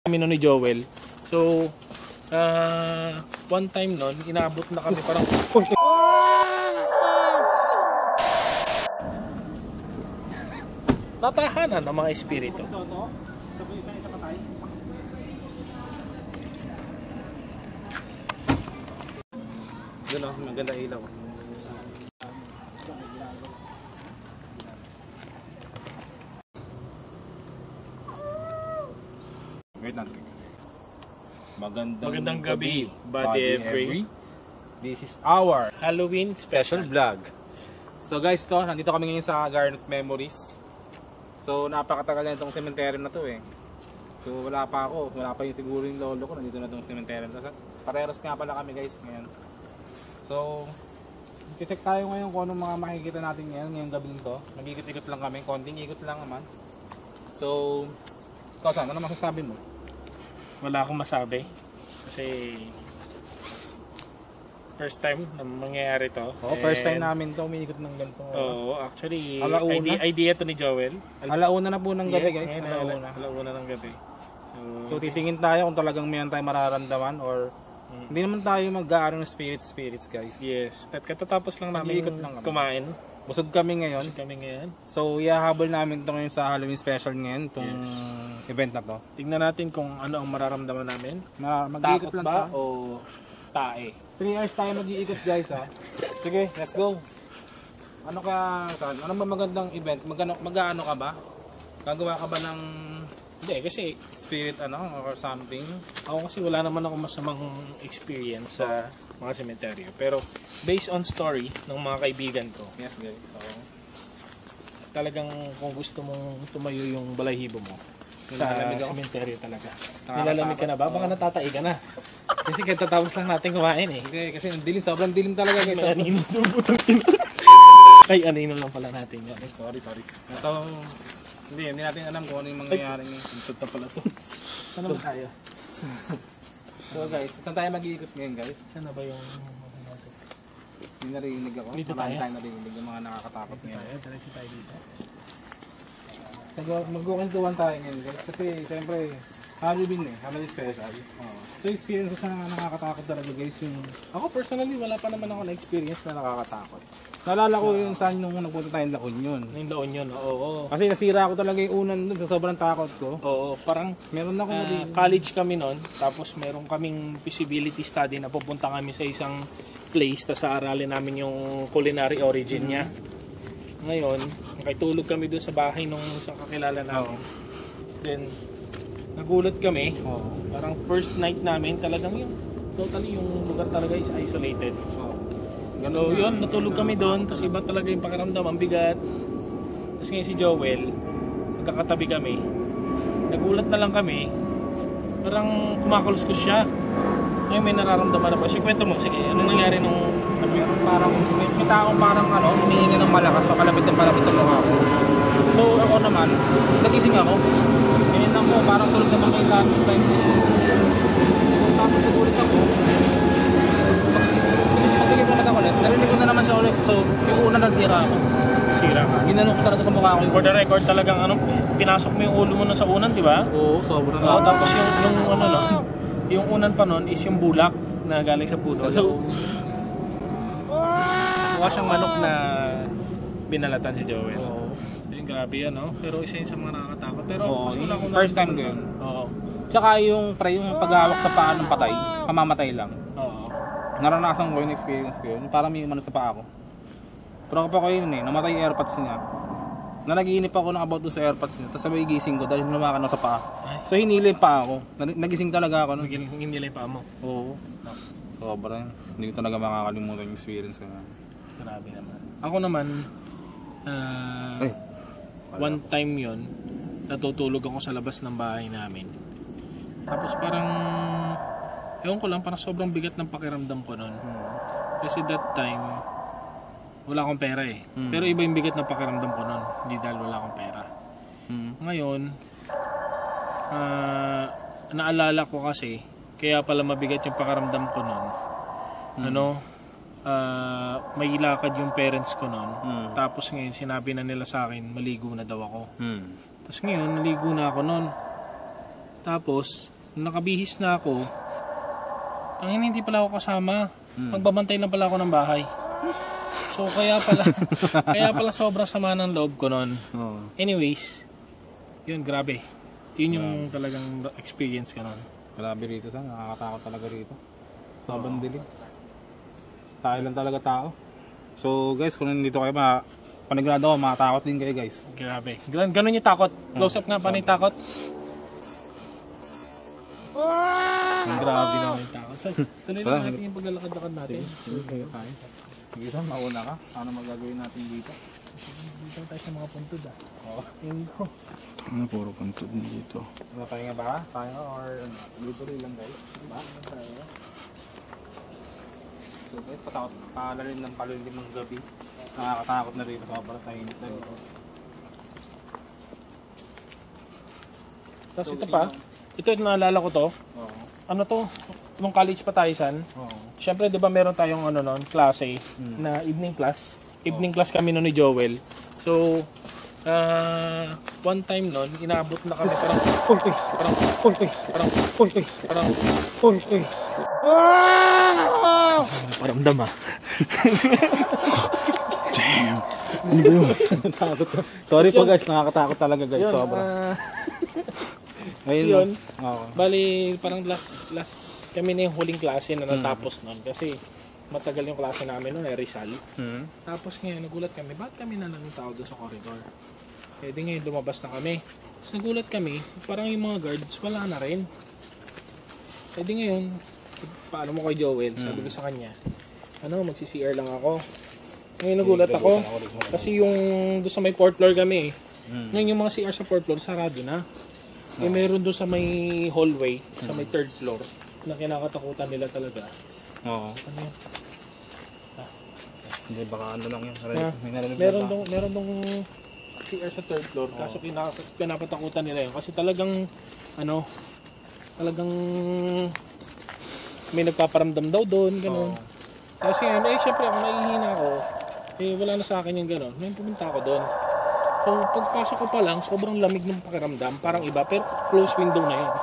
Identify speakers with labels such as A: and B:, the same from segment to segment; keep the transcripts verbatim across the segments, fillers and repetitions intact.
A: kami nun ni Joel. So, uh, one time nun, inaabot na kami parang... Tatahanan ng mga espiritu.
B: Doon o, maganda ilaw. Wait lang. Magandang,
A: Magandang gabi, Buddy Every.
B: This is our
A: Halloween
B: special vlog. So guys, to, nandito kami ngayon sa Garnet Memories. So napakatagal na itong cemetery na to eh. So wala pa ako, wala pa yung siguro yung lolo ko, nandito na itong cemetery. Pareros nga pala kami guys ngayon. So, check tayo ngayon kung anong mga makikita natin ngayon, ngayong gabi nito. Nag-ikot-ikot lang kami, konting ikot lang naman. So, Kosan, ano masasabi mo?
A: Wala akong masabi. Kasi first time na mangyayari to.
B: Oo, first time namin to umiikot ng ganito.
A: Oo, actually,
B: Alauna.
A: idea, idea to ni Joel.
B: Alauna na po ng gabi
A: Yes,
B: guys.
A: ngayon,
B: Alauna.
A: alauna ng gabi.
B: So, titingin tayo kung talagang may tayo mararamdaman or hmm. hindi naman tayo mag-aano ng spirits spirits guys.
A: Yes, at katatapos lang namin
B: Mag-iikot lang kami.
A: kumain.
B: Busog kami ngayon.
A: Busog kami ngayon.
B: So, ihahabol namin ito ngayon sa Halloween special ngayon, itong yes. event na to.
A: Tingnan natin kung ano ang mararamdaman namin.
B: Ma mag-iikot lang
A: ba
B: ta.
A: o tae?
B: three hours tayo mag-iikot guys ha. Sige, let's go. Ano ka, saan? Ano ba magandang event? Mag-ano mag ka ba? Gagawa ka ba ng
A: hindi, kasi
B: spirit ano or something?
A: Ako kasi wala naman ako masamang experience sa mga sementeryo. Pero based on story ng mga kaibigan ko,
B: yes guys. So,
A: talagang kung gusto mong tumayo yung balahibo mo sa sementeryo talaga. Nilalamig ka na ba? Baka natatay ka na. Kasi katatapos lang natin kumain eh.
B: Okay, kasi dilim, sobrang dilim talaga guys.
A: May anino. Ay, anino lang pala natin yan.
B: Sorry, sorry. So, hindi, hindi natin alam kung ano yung mangyayari ngayon.
A: Ito pala to. Saan ba tayo?
B: So guys, saan tayo mag-iikot ngayon guys?
A: Saan na ba yung...
B: Hindi narinig ako.
A: Dito tayo.
B: tayo narinig yung mga nakakatakot ngayon.
A: Tayo, diretso tayo dito.
B: Mag-kwentuhan tayo ngayon guys. Kasi siyempre, Halloween eh. Halloween special. Oh. So experience ko sa nakakatakot talaga guys yung... Ako personally, wala pa naman ako na-experience na nakakatakot. Naalala ko yun saan nung nagpunta tayong La Union.
A: Yung La Union, oo. oo.
B: Kasi nasira ko talaga yung unan dun sa sobrang takot ko.
A: Oo, parang
B: meron ako
A: uh, college kami noon, tapos meron kaming feasibility study na pupunta kami sa isang place, tapos aralin namin yung culinary origin niya. Mm-hmm. Ngayon, nakitulog kami doon sa bahay nung isang kakilala namin. Oh. Then, nagulat kami. Oh. Parang first night namin, talagang yung totally yung lugar talaga is isolated. Oh. So yun, natulog kami doon, tapos iba talaga yung pakiramdam, ang bigat. Tapos ngayon si Joel, magkakatabi kami, nagulat na lang kami, parang kumakaluskus siya. Ngayon may nararamdaman na pa siya. Kwento mo, sige, anong nangyari nung...
B: Parang may, may taong parang ano, humihinga ng malakas, papalapit ng palapit sa mukha ko. So ako naman, nagising ako. Ganyan lang po, parang tulog naman kayo lahat ng time. So tapos nagulat ako. Pagpigil ko naman ulit, narinig ko na naman siya ulit. So, yung una nasira ako.
A: Sira ka?
B: Ginanong ko talaga sa mukha ko.
A: For the record talagang ano, pinasok mo yung ulo mo na sa unan, di ba?
B: Oo, sobrang.
A: Oo, tapos yung, yung ano no, yung unan pa nun is yung bulak na galing sa puso. So, mukha siyang manok na binalatan si Joel. Oo. Yung grabe yan, no? Pero isa yun sa mga nakakatakot. Pero
B: oo,
A: wala akong
B: first time ko yun.
A: Oo.
B: Tsaka yung, pre, yung paghawak sa paa ng patay, kamamatay lang.
A: Oo.
B: Naranasan ko yung experience ko yun. Parang may umano sa paa ko. Pero ako pa ko yun eh, namatay yung airpods niya. Nanaginip ako ng about dun sa airpods niya. Tapos sabay gising ko dahil lumakan ako sa paa. Ay. So hinili pa ako. Nagising talaga ako.
A: Hinili pa mo?
B: Oo. Sobra yun. Hindi ko talaga makakalimutan yung experience ko.
A: Grabe naman. Ako naman, uh,
B: Ay,
A: one time yun, natutulog ako sa labas ng bahay namin. Tapos parang, ewan ko lang, parang sobrang bigat ng pakiramdam ko nun. Hmm. Kasi that time, wala akong pera eh. Hmm. Pero iba yung bigat ng pakiramdam ko nun. Hindi dahil wala akong pera. Hmm. Ngayon, uh, naalala ko kasi, kaya pala mabigat yung pakiramdam ko nun. Hmm. Ano, uh, may lakad yung parents ko nun. Hmm. Tapos ngayon, sinabi na nila sa akin, maligo na daw ako. Hmm. Tapos ngayon, naligo na ako nun. Tapos, nung nakabihis na ako, ang hindi pala ako kasama.
B: Hmm.
A: Magbabantay lang pala ako ng bahay. So kaya pala, kaya pala sobra sama ng loob ko nun.
B: Oo.
A: Anyways, yun, grabe. Yun yung talagang experience ka nun.
B: Grabe rito sa, nakakatakot talaga rito. Sobrang dilim. Tayo lang talaga tao. So guys, kung nandito kayo, ma panigurado ako, makatakot din kayo guys.
A: Grabe. Gan ganun yung takot. Close up nga, paano yung takot? Ang grabe naman yung takot. So, tuloy lang natin yung paglalakad-lakad natin.
B: Sige, tayo. Sige sir, mauna ka. Ano magagawin natin dito?
A: Dito tayo sa mga puntod ah.
B: Oo.
A: Yun ko.
C: Ano, puro puntod dito.
B: Ano tayo nga ba? Tayo or dito rin lang guys? Ba? So guys, patakot, palalim ng palalim ng gabi. Nakakatakot na rin. Sobrang tahimik na rin.
A: Tapos ito pa, ito yung naalala ko to.
B: Oo.
A: Ano to? Nung college pa tayo san.
B: Oo.
A: Siyempre, di ba meron tayong ano nun, klase
B: Hmm.
A: na evening class. Evening class kami nun ni Joel. So, ah one time nun, inaabot na kami parang, uy, uy, parang, uy, uy, parang, uy, uy, parang, uy, uy. Ah! Paramdam ah.
C: Damn! Ano ba yun?
B: Sorry po guys, nakakatakot talaga guys.
A: Yun,
B: Sobra.
A: ah,
B: Ngayon,
A: yun.
B: Oo.
A: Bali, parang last, last kami na yung huling klase na natapos nun. Kasi matagal yung klase namin nun, eh, Rizal.
B: Hmm.
A: Tapos ngayon, nagulat kami, bakit kami na lang yung tao doon sa corridor? Eh di ngayon, lumabas na kami. Tapos nagulat kami, parang yung mga guards, wala na rin. Eh di ngayon, paano mo kay Joel? Sabi ko sa kanya, ano, magsi-C R lang ako. Ngayon nagulat ako, kasi yung doon sa may fourth floor kami eh.
B: Hmm.
A: Ngayon yung mga C R sa fourth floor, sarado na. Eh meron doon sa may hallway, sa may third floor, na kinakatakutan nila talaga.
B: Oo.
A: Ano yun?
B: Hindi, baka ano lang yun.
A: Ah,
B: May narinig
A: meron
B: ba?
A: dong meron dong C R sa third floor kaso kina, pinapatakutan nila yun kasi talagang ano talagang may nagpaparamdam daw doon ganun.
B: Oo.
A: Kasi ano eh syempre ako nahihina ako eh wala na sa akin yung ganun. May pumunta ako doon. So pagpasok ko pa lang sobrang lamig ng pakiramdam parang iba pero close window na yun.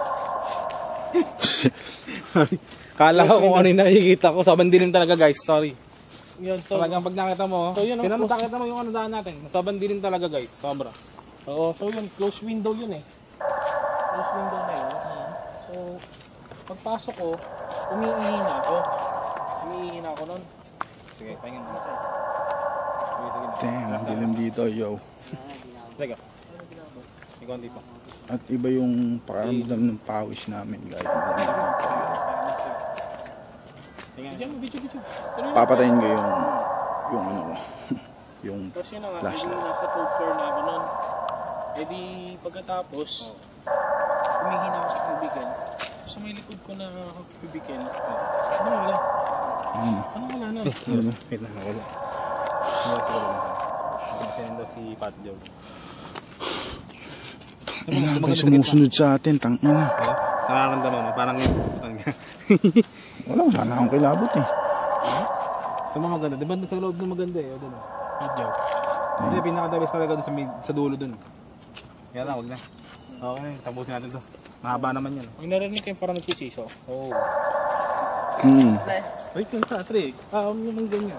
B: Kala ko kung ano yung nakikita ko. Sobrang dilim talaga guys, sorry.
A: Yun, so,
B: Talagang pag nakita mo,
A: So, yun ang
B: tinanong
A: close-
B: nakita mo yung ano daan natin. Sobrang dilim talaga guys, sobra.
A: oo, so yun close window yun eh. Close window na yun. So pagpasok ko umiihina ako. Umiihina ako noon.
B: Sige, tingin mo. Sige, sige.
C: Damn, ang dilim dito, yo.
B: Sige. May konti pa.
C: At iba yung pakaramdam ng pawis namin, guys.
B: Tingnan.
A: Video mo, video, video. Tuloy lang.
C: Papatayin ko yung, yung ano ko, yung
A: Tapos yun na nga,
C: Flashlight.
A: edi nasa third floor na ako nun. E di pagkatapos, humihina ako sa cubicle. Sa may likod ko na cubicle, ano wala?
C: ano,
A: Ano wala na?
C: ano,
B: Wait lang, wala. Wala ko lang. Sinendo si Pat Joe.
C: ina, may sumusunod sa atin, tangina.
B: Kaya, nararamdaman mo, parang yung putang niya.
C: Wala, sana akong kilabot eh.
B: Sa mga maganda, di ba sa loob ng maganda eh? O doon.
A: Video.
B: Hindi, pinakadabis talaga doon sa, mid- sa dulo doon. Kaya na, huwag na. Okay, tapusin natin to. Mahaba naman yan.
A: May narinig kayo parang nagsisiso.
B: Oo.
C: Hmm.
B: Wait lang sa trick. Ah, um, naman ganyan.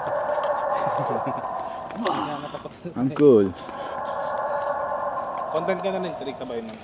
C: Ang cool.
B: Content ka na rin, trick sabay mo.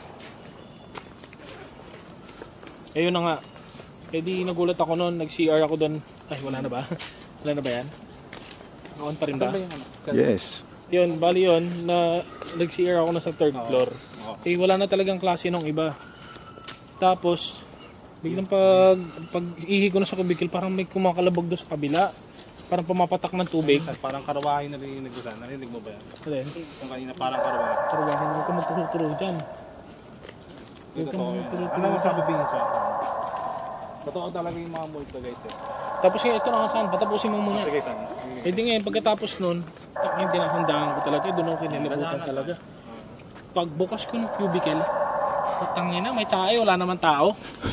A: Eh yun na nga. E di nagulat ako noon, nag-C R ako doon. Ay, wala na ba? Wala na ba yan? Noon pa rin ba?
B: Saan ba yung ano?
C: Yes.
A: Yun, bali yun, na nag-C R ako na sa third
B: Oo.
A: floor.
B: Oo.
A: Eh, wala na talagang klase nung iba. Tapos, biglang pag, pag ihi ko na sa kubikel, parang may kumakalabog doon sa kabila. Parang pumapatak ng tubig.
B: Parang karawahin na rin yung nagdusan. Narinig mo ba yan?
A: Then,
B: Yung kanina parang karawahin.
A: karubahin mo ka magtuturo dyan.
B: Yung totoo yan. Ano mo sabi din siya? Totoo talaga yung mga multo guys eh.
A: Tapos yun, ito na nga saan, patapusin mo muna.
B: Sige, san?
A: Eh di ngayon, pagkatapos nun, tak- hindi nahandaan ko talaga, doon ako kinilibutan talaga. Pagbukas ko ng cubicle, putangin na, may tayo, wala naman tao.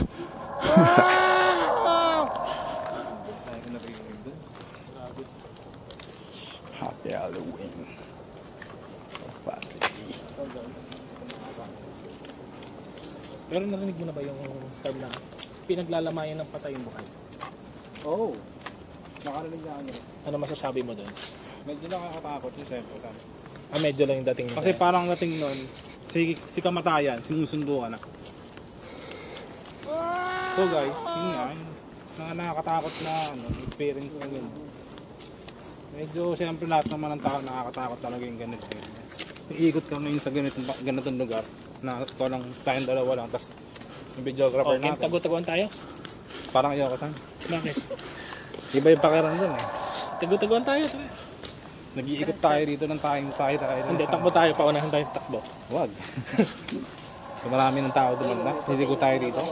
B: Tayo ko narinig doon.
C: Happy Halloween. Patrick.
A: Pero narinig mo na ba yung term na pinaglalamayan ng patay yung bukal?
B: Oo. Oh, nakarinig na ano.
A: Ano masasabi mo doon?
B: Medyo nakakatakot yung siyempre. Sabi.
A: Ah, medyo lang yung dating mo.
B: Kasi parang dating nun, si, si kamatayan, sinusundo ka na. So guys, yun nga, yung mga nakakatakot na ano, experience na yun. Medyo siyempre lahat naman ng tao nakakatakot talaga yung ganito. Iikot ka ngayon sa ganitong, ganitong lugar na ito lang tayong dalawa lang, tapos yung videographer
A: Okay,
B: natin.
A: tago-taguan tayo?
B: Parang ayoko saan.
A: Bakit?
B: Iba yung pakiramdam eh.
A: Tago-taguan tayo. Tayo.
B: Nag-iikot tayo dito ng tayong tayo tayo.
A: Hindi, takbo tayo. Paunahan tayo takbo.
B: Wag. So marami ng tao dumanda. Hindi ko tayo dito.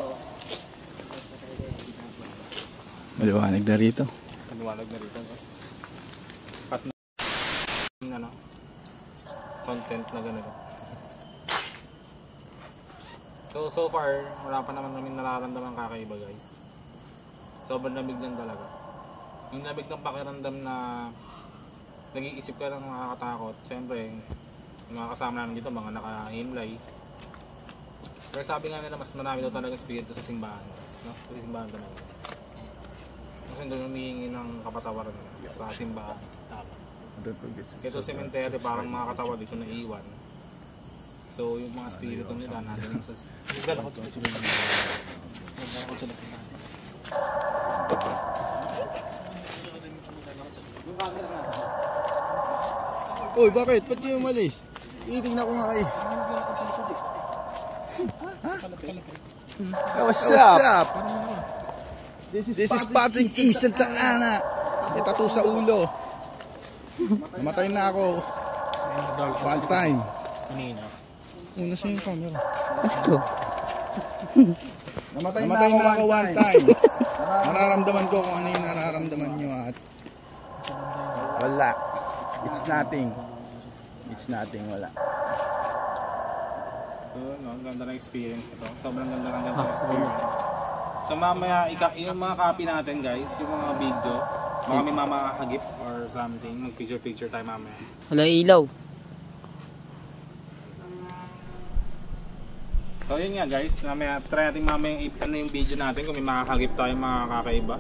C: Maliwanag na rito.
B: Maliwanag na rito. No? At na ano, content na ganito. So, so far, wala pa naman kami nararamdaman kakaiba guys. Sobrang lamig lang talaga. Yung lamig ng pakiramdam na nag-iisip ka lang nakakatakot. Siyempre, yung mga kasama namin dito, mga naka-himlay. Pero sabi nga nila, mas marami daw talaga spirito sa simbahan. No? Sa simbahan talaga. Kasi doon humihingi ng kapatawaran sa simbahan. Tama. Ito cemetery, parang mga katawa dito na iwan. So, yung mga spirito nila, natin yung sa... Gala ko doon. Gala ko sila.
C: Uy, bakit? Ba't yung umalis? Titignan ko nga kayo. Ha? Hey, what's up? This is, This is Patrick E. Santa Ana. May tattoo sa ulo. Namatay na ako. One time.
A: Kanina.
C: Una sa yung camera.
D: Ito.
C: Namatay, Namatay na, na ako one time. Nararamdaman ko kung ano yung nararamdaman nyo at wala. It's nothing. It's nothing. Wala.
B: So, no, ang ganda ng experience ito. Sobrang ganda ng ganda ng experience. So mamaya, ika, yung mga copy natin guys, yung mga video, baka may mamakahagip or something, mag-picture-picture tayo mamaya.
D: Wala ilaw.
B: So yun nga guys, mamaya, try natin mamaya yung, ano yung video natin kung may makakagip tayo mga kakaiba.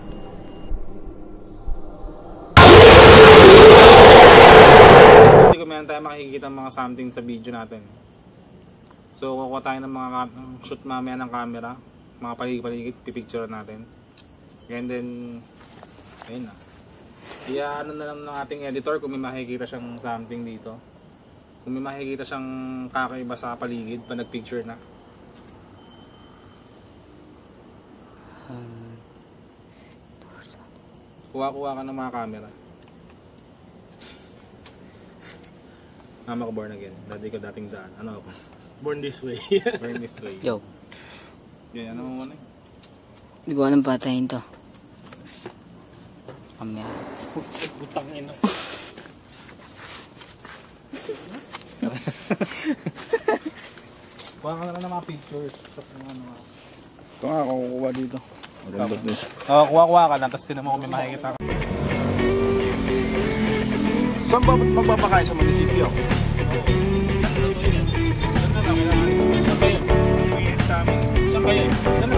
B: Hindi kung meron tayo makikita mga something sa video natin. So kukuha tayo ng mga shoot mamaya ng camera, mga paligid-paligid, pipicture natin. And then, ayun na. Kaya ano na lang ng ating editor kung may makikita siyang something dito. Kung may makikita siyang kakaiba sa paligid pa nagpicture na. Kuha-kuha ka ng mga camera. Mama ko born again. Dati ko dating daan. Ano ako?
A: Born this way.
B: Born this way.
D: Yo.
B: Yan, ano mo muna eh.
D: Hindi ko anong patayin to. Camera.
A: Butang ina.
B: Kuha ka na lang ng mga pictures. Ano,
C: Ito nga, ako kukuha dito. Maganda to.
B: oh, kuha-kuha ka lang, tapos tinan mo kung may makikita ka.
C: Saan ba magpapakain sa munisipyo?
B: Saan ba yun?
A: Saan ba yun?
B: Sa amin.
A: Saan ba yun?